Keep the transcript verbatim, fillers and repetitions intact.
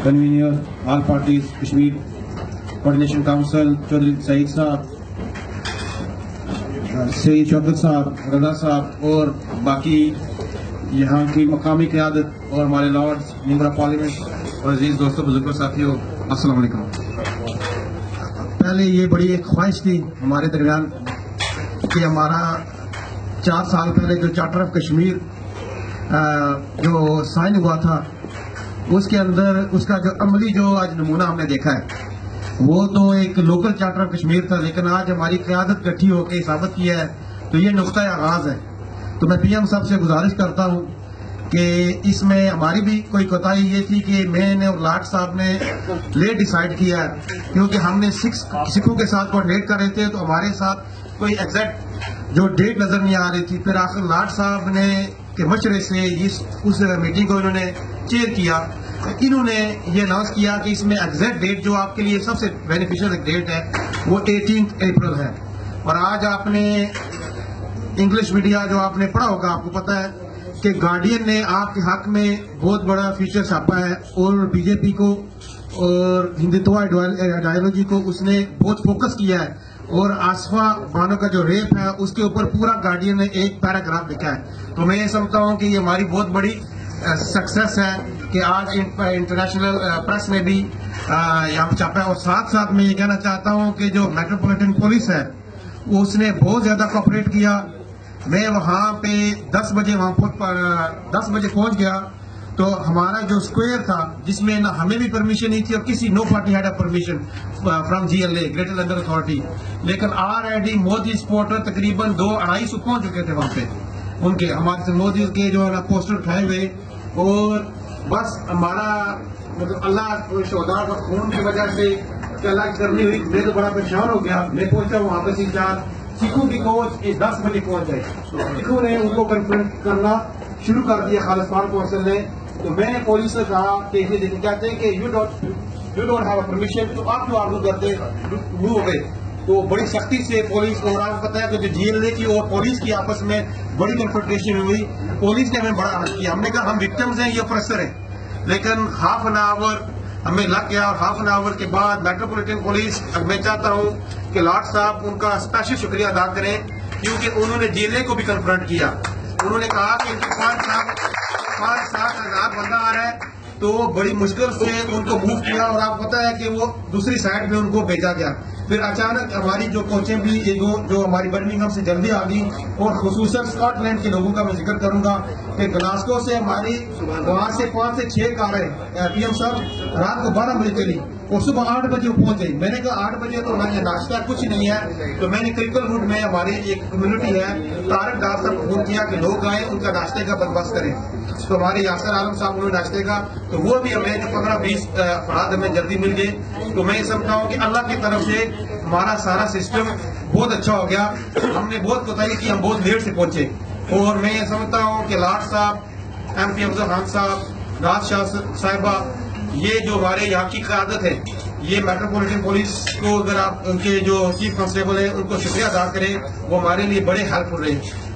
Convener all parties Kashmir coordination council Chaudhry Saeed sahab, Saeed Shaukat साहब, रजा साहब और बाकी यहाँ की मकामी क़यादत और हमारे लॉर्ड्स, मेंबर पार्लियामेंट और अजीज दोस्तों, बुजुर्गों, साथियों, अस्सलाम वालेकुम। पहले ये बड़ी एक ख्वाहिश थी हमारे दरमियान कि हमारा चार साल पहले जो चार्टर ऑफ कश्मीर जो साइन हुआ था उसके अंदर उसका जो अमली जो आज नमूना हमने देखा है वो तो एक लोकल चार्टर ऑफ कश्मीर था, लेकिन आज हमारी क़यादत इकट्ठी होकर साबित किया है तो ये नुक्ता आगाज है। तो मैं पीएम साहब से गुजारिश करता हूँ कि इसमें हमारी भी कोई कोताही ये थी कि मैंने और लाट साहब ने लेट डिसाइड किया है, क्योंकि हमने सिक्स सिखों के साथ कोऑर्डिनेट कर रहे थे तो हमारे साथ कोई एग्जैक्ट जो डेट नजर नहीं आ रही थी। फिर आखिर लाट साहब ने के मशवरे से इस उस मीटिंग को इन्होंने चेयर किया। इन्होंने ये अनाउंस किया कि इसमें एग्जैक्ट डेट जो आपके लिए सबसे बेनिफिशियल डेट है वो अठारह अप्रैल है। और आज आपने इंग्लिश मीडिया जो आपने पढ़ा होगा, आपको पता है कि गार्डियन ने आपके हक में बहुत बड़ा फीचर छापा है और बीजेपी को और हिंदुत्व आइडियोलॉजी को उसने बहुत फोकस किया है। और आसफा बानो का जो रेप है उसके ऊपर पूरा गार्डियन ने एक पैराग्राफ लिखा है। तो मैं ये समझता हूँ कि ये हमारी बहुत बड़ी सक्सेस है कि आज इंटरनेशनल प्रेस में भी यहाँ पर छापा है। और साथ साथ मैं ये कहना चाहता हूँ कि जो मेट्रोपॉलिटन पुलिस है उसने बहुत ज्यादा कोऑपरेट किया। मैं वहाँ पे दस बजे वहाँ दस बजे पहुँच गया तो हमारा जो स्क्वायर था जिसमें ना हमें भी परमिशन नहीं थी और किसी no party had permission from GLA Greater London Authority, लेकिन आरआईडी मोदी सपोर्टर तकरीबन दो अढ़ाई सौ पहुंच चुके थे वहाँ पे उनके हमारे मोदी के जो है ना पोस्टर उठाए हुए। और बस हमारा मतलब अल्लाह शोहदा का खून की वजह से अल्लाह की करनी हुई, मैं तो बड़ा परेशान हो गया। मैं पहुंचा वहाँ पे तीन चार सिखों की कोच दस बजे पहुंच गए। सिखों ने उनको कन्फ्रंट करना शुरू कर दिया खालिस्तान कौंसिल ने। तो मैंने पुलिस से कहा कि ये कहते हैं कि you don't you don't have a permission, तो आप क्यों आर्गू करते मूव हो गए। तो बड़ी सख्ती से पुलिस और आपको पता है कि जो जीएलए की और पुलिस की आपस में बड़ी कन्फ्रंटेशन हुई। पुलिस ने हमें बड़ा हर्ट किया। हमने कहा हम विक्टिम्स हैं, ये ऑपरेसर है, लेकिन हाफ एन आवर हमें लग गया। और हाफ एन आवर के बाद मेट्रोपॉलिटन पुलिस, मैं चाहता हूँ कि लाट साहब उनका स्पेशल शुक्रिया अदा करें क्योंकि उन्होंने जीएलए को भी कन्फ्रंट किया। उन्होंने कहा कि इनके पांच सात पांच सात हजार बंदा आ रहा है, तो बड़ी मुश्किल से उनको मूव किया और आपको पता है कि वो दूसरी साइड में उनको भेजा गया। फिर अचानक हमारी जो कोचें भी जो जो हमारी बर्मिंघम से जल्दी आ गई। और खुसूसन स्कॉटलैंड के लोगों का मैं जिक्र करूंगा कि ग्लासगो से हमारी वहां से पांच से छह कारें पीएम साहब रात को बारह बजे चली और सुबह आठ बजे पहुंच गई। मैंने कहा आठ बजे तो हमारे नाश्ता कुछ नहीं है, तो मैंने क्रिकल रूट में हमारी एक कम्युनिटी है तारक डार साहब को फोन किया कि लोग आए उनका नाश्ते का बंदोबस्त करें। तो हमारे यासर आलम साहब उन्होंने नाश्ते का, तो वो भी हमें पंद्रह बीस अफराद हमें जल्दी मिल गए। तो मैं समझता हूँ कि अल्लाह की तरफ से हमारा सारा सिस्टम बहुत अच्छा हो गया। हमने बहुत कोताही की, हम बहुत लेट से पहुंचे। और मैं ये समझता हूँ कि लाट साहब, एम पी अफजल खान साहब, राज शाह साहिबा, ये जो हमारे यहाँ की क़यादत है, ये मेट्रोपॉलिटन पुलिस को अगर आप उनके जो चीफ कांस्टेबल है उनको शुक्रिया अदा करें, वो हमारे लिए बड़े हेल्पफुल रहे।